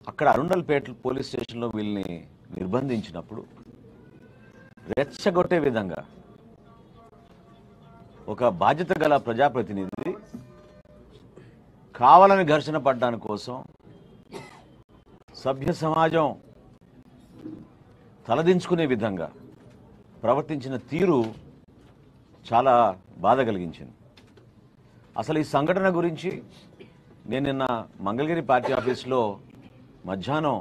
అక్కడ అరుండల్పేట పోలీస్ స్టేషన్లో వీళ్ళని నిర్బంధించినప్పుడు రెచ్చగొట్టే విధంగా ఒక బాధ్యత గల ప్రజాప్రతినిధి కావాలని ఘర్షణ పడ్డానికి కోసం సభ్య సమాజం తలదించుకునే విధంగా ప్రవర్తించిన తీరు చాలా బాధ కలిగించింది. అసలు ఈ సంఘటన గురించి నేను నిన్న మంగళగిరి పార్టీ ఆఫీస్లో మధ్యాహ్నం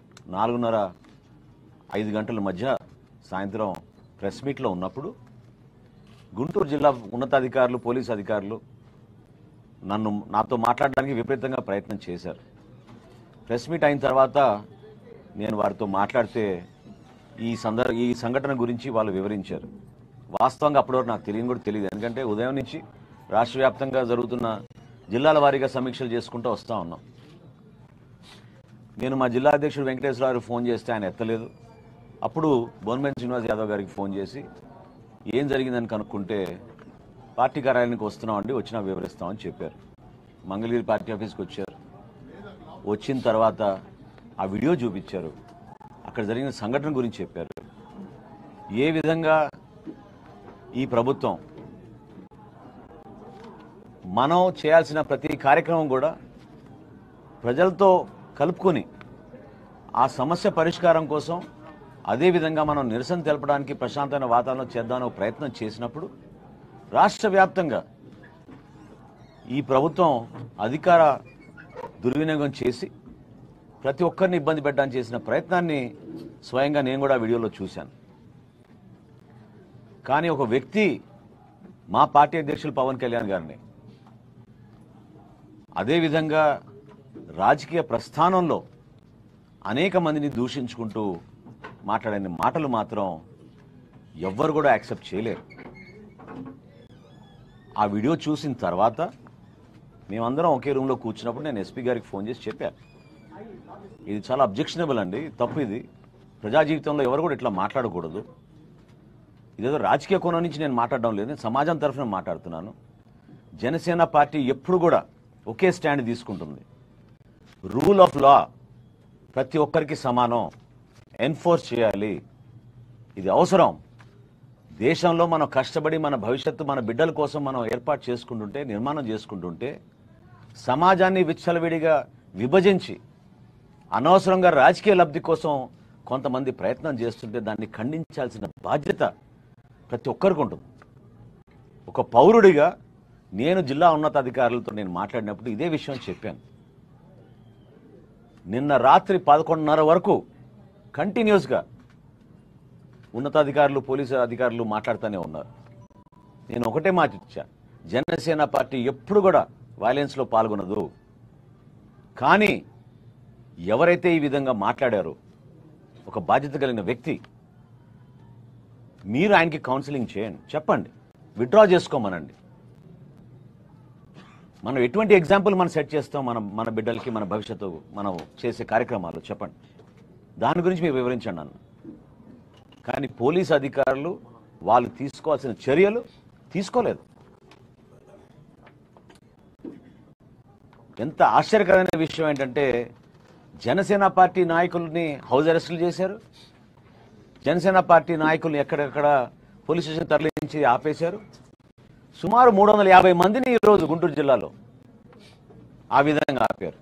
4:30-5 గంటల మధ్య సాయంత్రం ప్రెస్ మీట్లో ఉన్నప్పుడు గుంటూరు జిల్లా ఉన్నతాధికారులు పోలీసు అధికారులు నాతో మాట్లాడడానికి విపరీతంగా ప్రయత్నం చేశారు. ప్రెస్ మీట్ అయిన తర్వాత నేను వారితో మాట్లాడితే ఈ సంఘటన గురించి వాళ్ళు వివరించారు. వాస్తవంగా అప్పటివరకు నాకు తెలియని కూడా తెలియదు, ఎందుకంటే ఉదయం నుంచి రాష్ట్ర వ్యాప్తంగా జరుగుతున్న జిల్లాల వారీగా సమీక్షలు చేసుకుంటూ వస్తూ ఉన్నాం. నేను మా జిల్లా అధ్యక్షుడు వెంకటేశ్వరరావు ఫోన్ చేస్తే ఆయన ఎత్తలేదు. అప్పుడు బోన్మేన్ శ్రీనివాస్ యాదవ్ గారికి ఫోన్ చేసి ఏం జరిగిందని కనుక్కుంటే పార్టీ కార్యాలయానికి వస్తున్నామండి, వచ్చినా వివరిస్తామని చెప్పారు. మంగళగిరి పార్టీ ఆఫీస్కి వచ్చారు. వచ్చిన తర్వాత ఆ వీడియో చూపించారు, అక్కడ జరిగిన సంఘటన గురించి చెప్పారు. ఏ విధంగా ఈ ప్రభుత్వం మనం చేయాల్సిన ప్రతి కార్యక్రమం కూడా ప్రజలతో కలుపుకొని ఆ సమస్య పరిష్కారం కోసం, అదేవిధంగా మనం నిరసన తెలపడానికి ప్రశాంతమైన వాతావరణం చేద్దామని ప్రయత్నం చేసినప్పుడు రాష్ట్ర వ్యాప్తంగా ఈ ప్రభుత్వం అధికార దుర్వినియోగం చేసి ప్రతి ఒక్కరిని ఇబ్బంది పెట్టడానికి చేసిన ప్రయత్నాన్ని స్వయంగా నేను కూడా వీడియోలో చూశాను. కానీ ఒక వ్యక్తి మా పార్టీ అధ్యక్షులు పవన్ కళ్యాణ్ గారిని, అదేవిధంగా రాజకీయ ప్రస్థానంలో అనేక మందిని దూషించుకుంటూ మాట్లాడిన మాటలు మాత్రం ఎవ్వరు కూడా యాక్సెప్ట్ చేయలేరు. ఆ వీడియో చూసిన తర్వాత మేమందరం ఒకే రూమ్లో కూర్చున్నప్పుడు నేను ఎస్పీ గారికి ఫోన్ చేసి చెప్పాను, ఇది చాలా అబ్జెక్షనబుల్ అండి, తప్పు ఇది. ప్రజా జీవితంలో ఎవరు కూడా ఇట్లా మాట్లాడకూడదు. ఇదేదో రాజకీయ కోణం నుంచి నేను మాట్లాడడం లేదు, నేను సమాజం తరఫున మాట్లాడుతున్నాను. జనసేన పార్టీ ఎప్పుడు కూడా ఒకే స్టాండ్ తీసుకుంటుంది. రూల్ ఆఫ్ లా ప్రతి ఒక్కరికి సమానం, ఎన్ఫోర్స్ చేయాలి, ఇది అవసరం. దేశంలో మనం కష్టపడి మన భవిష్యత్తు మన బిడ్డల కోసం మనం ఏర్పాటు చేసుకుంటుంటే, నిర్మాణం చేసుకుంటుంటే, సమాజాన్ని విచ్చలవిడిగా విభజించి అనవసరంగా రాజకీయ లబ్ధి కోసం కొంతమంది ప్రయత్నం చేస్తుంటే దాన్ని ఖండించాల్సిన బాధ్యత ప్రతి ఒక్కరికి ఉంటుంది. ఒక పౌరుడిగా నేను జిల్లా ఉన్నతాధికారులతో నేను మాట్లాడినప్పుడు ఇదే విషయం చెప్పాను. నిన్న రాత్రి 11:30 వరకు కంటిన్యూస్గా ఉన్నతాధికారులు పోలీసు అధికారులు మాట్లాడుతూనే ఉన్నారు. నేను ఒకటే మాట ఇచ్చా, జనసేన పార్టీ ఎప్పుడు కూడా వైలెన్స్లో పాల్గొనదు. కానీ ఎవరైతే ఈ విధంగా మాట్లాడారో ఒక బాధ్యత కలిగిన వ్యక్తి, మీరు ఆయనకి కౌన్సిలింగ్ చేయండి, చెప్పండి, విత్డ్రా చేసుకోమనండి. మనం ఎటువంటి ఎగ్జాంపుల్ మనం సెట్ చేస్తాం మన బిడ్డలకి, మన భవిష్యత్తు మనం చేసే కార్యక్రమాలు చెప్పండి, దాని గురించి మీరు వివరించండి అన్న. కానీ పోలీస్ అధికారులు వాళ్ళు తీసుకోవాల్సిన చర్యలు తీసుకోలేదు. ఎంత ఆశ్చర్యకరమైన విషయం ఏంటంటే, జనసేన పార్టీ నాయకుల్ని హౌస్ అరెస్టులు చేశారు, జనసేన పార్టీ నాయకుల్ని ఎక్కడెక్కడ పోలీస్ స్టేషన్ తరలించి ఆపేశారు. సుమారు 350 మందిని ఈరోజు గుంటూరు జిల్లాలో ఆ విధంగా ఆపారు.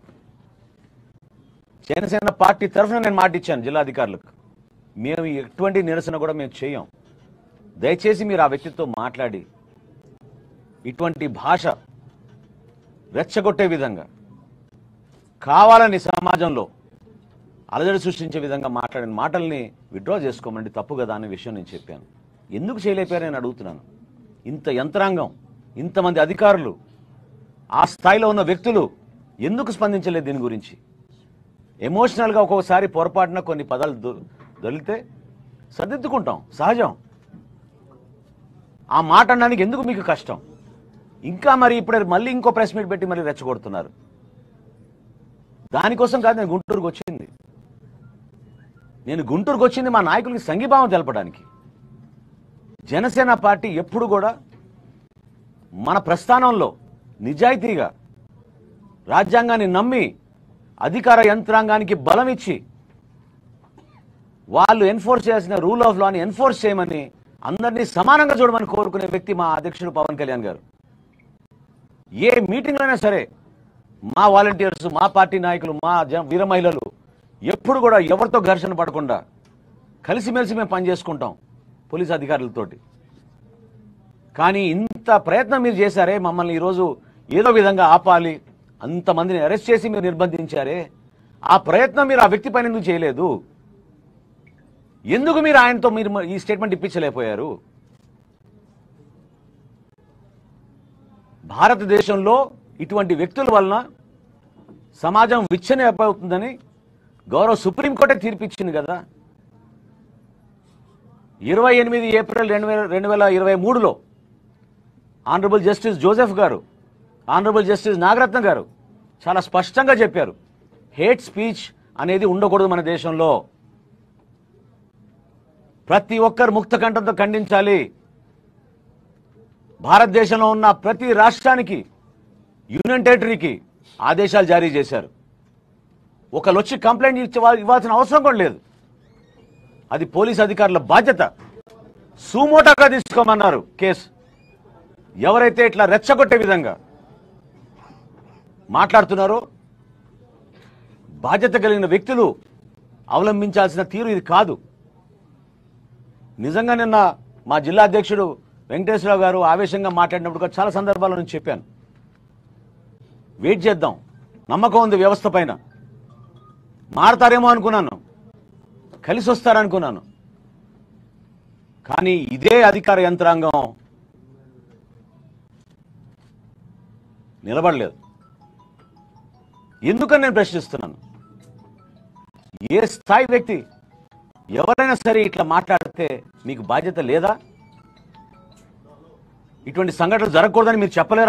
జనసేన పార్టీ తరఫున నేను మాట ఇచ్చాను జిల్లాధికారులకు, మేము ఎటువంటి నిరసన కూడా మేము చేయం, దయచేసి మీరు ఆ వ్యక్తితో మాట్లాడి ఇటువంటి భాష రెచ్చగొట్టే విధంగా కావాలని సమాజంలో అలజడి సృష్టించే విధంగా మాట్లాడిన మాటల్ని విత్డ్రా చేసుకోమండి, తప్పు కదా అనే విషయం నేను చెప్పాను. ఎందుకు చేయలేపారని నేను అడుగుతున్నాను. ఇంత యంత్రాంగం, ఇంతమంది అధికారులు, ఆ స్థాయిలో ఉన్న వ్యక్తులు ఎందుకు స్పందించలేదు దీని గురించి? ఎమోషనల్గా ఒక్కొక్కసారి పొరపాటున కొన్ని పదాలు దొరికితే సర్దిద్దుకుంటాం, సహజం. ఆ మాట అనడానికి ఎందుకు మీకు కష్టం? ఇంకా మరి ఇప్పుడు మళ్ళీ ఇంకో ప్రెస్ మీట్ పెట్టి మళ్ళీ రెచ్చగొడుతున్నారు. దానికోసం కాదు నేను గుంటూరుకు వచ్చింది. నేను గుంటూరుకు వచ్చింది మా నాయకులకి సంఘీభావం తెలపడానికి. జనసేన పార్టీ ఎప్పుడు కూడా మన ప్రస్థానంలో నిజాయితీగా రాజ్యాంగాన్ని నమ్మి అధికార యంత్రాంగానికి బలం ఇచ్చి వాళ్ళు ఎన్ఫోర్స్ చేయాల్సిన రూల్ ఆఫ్ లాని ఎన్ఫోర్స్ చేయమని అందరినీ సమానంగా చూడమని కోరుకునే వ్యక్తి మా అధ్యక్షుడు పవన్ కళ్యాణ్ గారు. ఏ మీటింగ్లో అయినా సరే మా వాలంటీర్స్, మా పార్టీ నాయకులు, మా వీర మహిళలు ఎప్పుడు కూడా ఎవరితో ఘర్షణ పడకుండా కలిసిమెలిసి మేము పనిచేసుకుంటాం పోలీస్ అధికారులతోటి. కానీ ఇంత ప్రయత్నం మీరు చేశారే, మమ్మల్ని ఈరోజు ఏదో విధంగా ఆపాలి, అంతమందిని అరెస్ట్ చేసి మీరు నిర్బంధించారే, ఆ ప్రయత్నం మీరు ఆ వ్యక్తి పైన ఎందుకు చేయలేదు? ఎందుకు మీరు ఆయనతో మీరు ఈ స్టేట్మెంట్ ఇప్పించలేకపోయారు? భారతదేశంలో ఇటువంటి వ్యక్తుల వలన సమాజం విచ్ఛిన్నమవుతుందని గౌరవ సుప్రీంకోర్టే తీర్పిచ్చింది కదా. 28 ఏప్రిల్ 2023లో ఆనరబుల్ జస్టిస్ జోసెఫ్ గారు, ఆనరబుల్ జస్టిస్ నాగరత్న గారు చాలా స్పష్టంగా చెప్పారు, హేట్ స్పీచ్ అనేది ఉండకూడదు మన దేశంలో. ప్రతి ఒక్కరు ముక్త కంఠంతో ఖండించాలి. భారతదేశంలో ఉన్న ప్రతి రాష్ట్రానికి, యూనియన్ టెరిటరీకి ఆదేశాలు జారీ చేశారు. ఒకళ్ళు వచ్చి కంప్లైంట్ ఇవ్వాల్సిన అవసరం కూడా లేదు. అది పోలీస్ అధికారుల బాధ్యత. సుమోటోగా తీసుకోమన్నారు కేసు. ఎవరైతే ఇట్లా రెచ్చగొట్టే విధంగా మాట్లాడుతున్నారో బాధ్యత కలిగిన వ్యక్తులు అవలంబించాల్సిన తీరు ఇది కాదు. నిజంగా నిన్న మా జిల్లా అధ్యక్షుడు వెంకటేశ్వరరావు గారు ఆవేశంగా మాట్లాడినప్పుడు చాలా సందర్భాల్లో నేను చెప్పాను, వెయిట్ చేద్దాం, నమ్మకం ఉంది వ్యవస్థ పైన, మారతారేమో అనుకున్నాను, కలిసి వస్తారనుకున్నాను. కానీ ఇదే అధికార యంత్రాంగం నిలబడలేదు. ఎందుకని నేను ప్రశ్నిస్తున్నాను. ఏ స్థాయి వ్యక్తి ఎవరైనా సరే ఇట్లా మాట్లాడితే మీకు బాధ్యత లేదా? ఇటువంటి సంఘటనలు జరగకూడదని మీరు చెప్పలేరా?